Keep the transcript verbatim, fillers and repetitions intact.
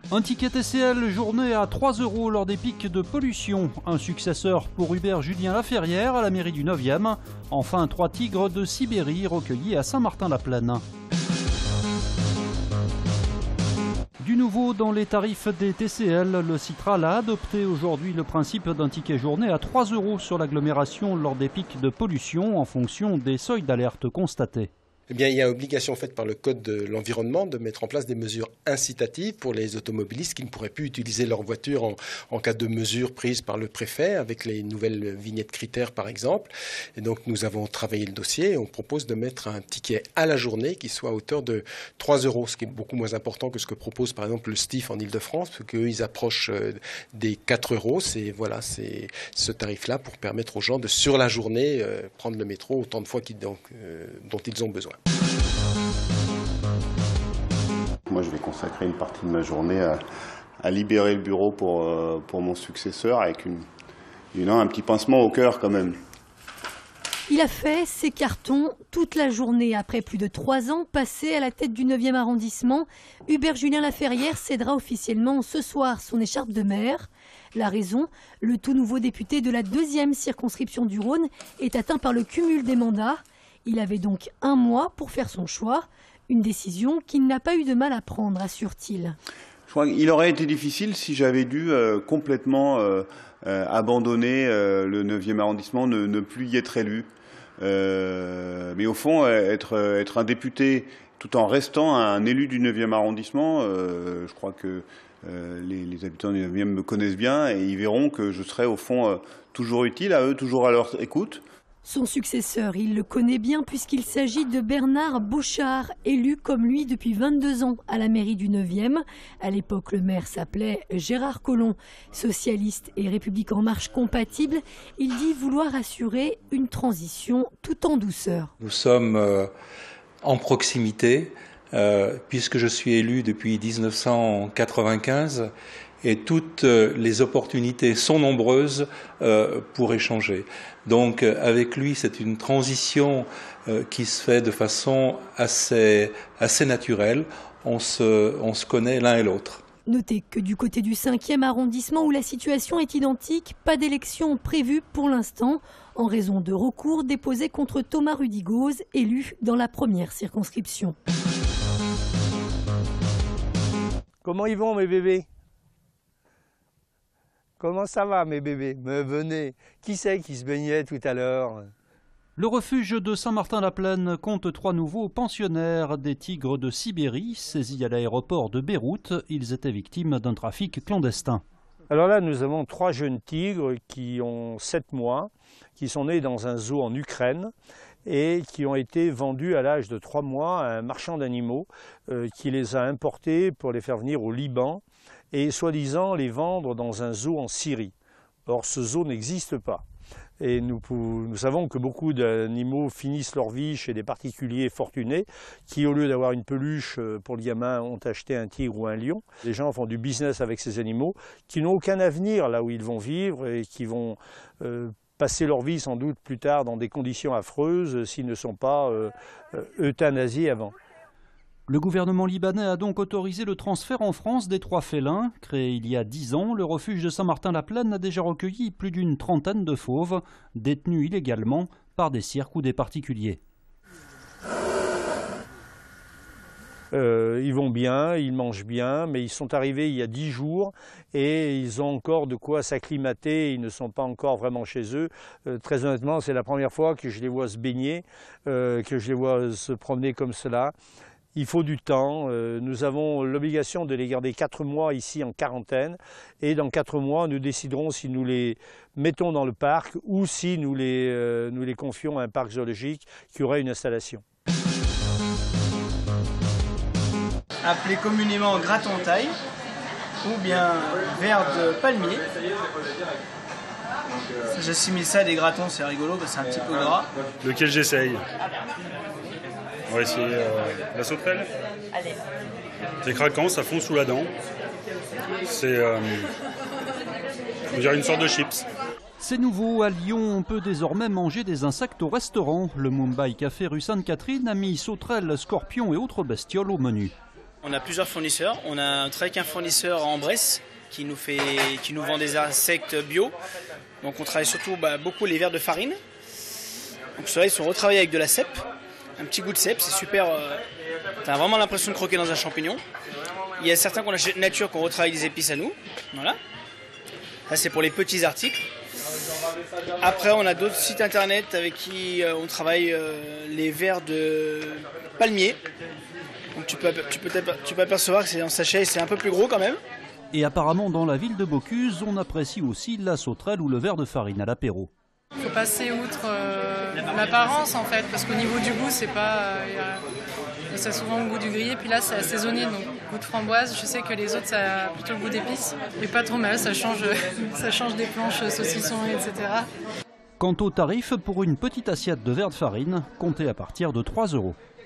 Un ticket T C L journée à trois euros lors des pics de pollution. Un successeur pour Hubert Julien Laferrière à la mairie du neuvième. Enfin, trois tigres de Sibérie recueillis à Saint-Martin-la-Plaine. Du nouveau dans les tarifs des T C L, le Citral a adopté aujourd'hui le principe d'un ticket journée à trois euros sur l'agglomération lors des pics de pollution en fonction des seuils d'alerte constatés. Eh bien, il y a obligation faite par le Code de l'environnement de mettre en place des mesures incitatives pour les automobilistes qui ne pourraient plus utiliser leur voiture en, en cas de mesures prises par le préfet, avec les nouvelles vignettes critères par exemple. Et donc nous avons travaillé le dossier et on propose de mettre un ticket à la journée qui soit à hauteur de trois euros, ce qui est beaucoup moins important que ce que propose par exemple le S T I F en Ile-de-France, parce qu'eux ils approchent des quatre euros. C'est voilà, c'est ce tarif-là pour permettre aux gens de, sur la journée, euh, prendre le métro autant de fois qu'ils, donc, euh, dont ils ont besoin. Moi, je vais consacrer une partie de ma journée à, à libérer le bureau pour, euh, pour mon successeur avec une, une, un petit pincement au cœur quand même. Il a fait ses cartons toute la journée. Après plus de trois ans passés à la tête du neuvième arrondissement, Hubert Julien Laferrière cédera officiellement ce soir son écharpe de maire. La raison, le tout nouveau député de la deuxième circonscription du Rhône est atteint par le cumul des mandats. Il avait donc un mois pour faire son choix, une décision qu'il n'a pas eu de mal à prendre, assure-t-il. Je crois qu'il aurait été difficile si j'avais dû euh, complètement euh, euh, abandonner euh, le neuvième arrondissement, ne, ne plus y être élu. Euh, mais au fond, être, être un député tout en restant un élu du neuvième arrondissement, euh, je crois que euh, les, les habitants du neuvième me connaissent bien et ils verront que je serai au fond euh, toujours utile à eux, toujours à leur écoute. Son successeur, il le connaît bien puisqu'il s'agit de Bernard Bochard, élu comme lui depuis vingt-deux ans à la mairie du neuvième. À l'époque, le maire s'appelait Gérard Collomb. Socialiste et République en marche compatible, il dit vouloir assurer une transition tout en douceur. Nous sommes euh, en proximité, euh, puisque je suis élu depuis mille neuf cent quatre-vingt-quinze. Et toutes les opportunités sont nombreuses euh, pour échanger. Donc avec lui, c'est une transition euh, qui se fait de façon assez, assez naturelle. On se, on se connaît l'un et l'autre. Notez que du côté du cinquième arrondissement où la situation est identique, pas d'élection prévue pour l'instant en raison de recours déposés contre Thomas Rudigoz, élu dans la première circonscription. Comment ils vont mes bébés ? Comment ça va mes bébés? Me venez. Qui c'est qui se baignait tout à l'heure? Le refuge de Saint-Martin-la-Plaine compte trois nouveaux pensionnaires des tigres de Sibérie, saisis à l'aéroport de Beyrouth. Ils étaient victimes d'un trafic clandestin. Alors là, nous avons trois jeunes tigres qui ont sept mois, qui sont nés dans un zoo en Ukraine et qui ont été vendus à l'âge de trois mois à un marchand d'animaux euh, qui les a importés pour les faire venir au Liban et soi-disant les vendre dans un zoo en Syrie. Or, ce zoo n'existe pas. Et nous, nous savons que beaucoup d'animaux finissent leur vie chez des particuliers fortunés qui, au lieu d'avoir une peluche pour le gamin, ont acheté un tigre ou un lion. Les gens font du business avec ces animaux qui n'ont aucun avenir là où ils vont vivre et qui vont euh, passer leur vie sans doute plus tard dans des conditions affreuses s'ils ne sont pas euh, euthanasiés avant. Le gouvernement libanais a donc autorisé le transfert en France des trois félins. Créé il y a dix ans, le refuge de Saint-Martin-la-Plaine a déjà recueilli plus d'une trentaine de fauves, détenus illégalement par des cirques ou des particuliers. Euh, ils vont bien, ils mangent bien, mais ils sont arrivés il y a dix jours et ils ont encore de quoi s'acclimater, ils ne sont pas encore vraiment chez eux. Euh, très honnêtement, c'est la première fois que je les vois se baigner, euh, que je les vois se promener comme cela. Il faut du temps. Euh, nous avons l'obligation de les garder quatre mois ici en quarantaine et dans quatre mois, nous déciderons si nous les mettons dans le parc ou si nous les, euh, nous les confions à un parc zoologique qui aurait une installation. Appelé communément graton-taille ou bien verre de palmier. J'assimile ça à des gratons, c'est rigolo parce que c'est un petit peu gras. Lequel j'essaye? On va essayer euh, la sauterelle. Allez. C'est craquant, ça fond sous la dent. C'est euh, on dirait une sorte de chips. C'est nouveau, à Lyon, on peut désormais manger des insectes au restaurant. Le Mumbai Café rue Sainte-Catherine a mis sauterelles, scorpions et autres bestioles au menu. On a plusieurs fournisseurs. On a travaillé avec un fournisseur en Bresse qui nous, fait, qui nous vend des insectes bio. Donc on travaille surtout bah, beaucoup les verres de farine. Donc ceux-là, ils sont retravaillés avec de la cèpe. Un petit goût de cèpe, c'est super. Euh, tu as vraiment l'impression de croquer dans un champignon. Il y a certains qu'on achète nature, qu'on retravaille des épices à nous. Voilà. Ça, c'est pour les petits articles. Après, on a d'autres sites internet avec qui euh, on travaille euh, les verres de palmier. Donc tu peux, tu peux, tu peux apercevoir que c'est en sachet et c'est un peu plus gros quand même. Et apparemment, dans la ville de Bocuse, on apprécie aussi la sauterelle ou le verre de farine à l'apéro. Il faut passer outre euh, l'apparence en fait, parce qu'au niveau du goût, c'est pas, euh, y a, ça a souvent le goût du grillé, puis là c'est assaisonné, donc goût de framboise. Je sais que les autres ça a plutôt le goût d'épices, mais pas trop mal, ça change, ça change des planches saucissons, et cetera. Quant au tarif, pour une petite assiette de verre de farine, comptez à partir de trois euros.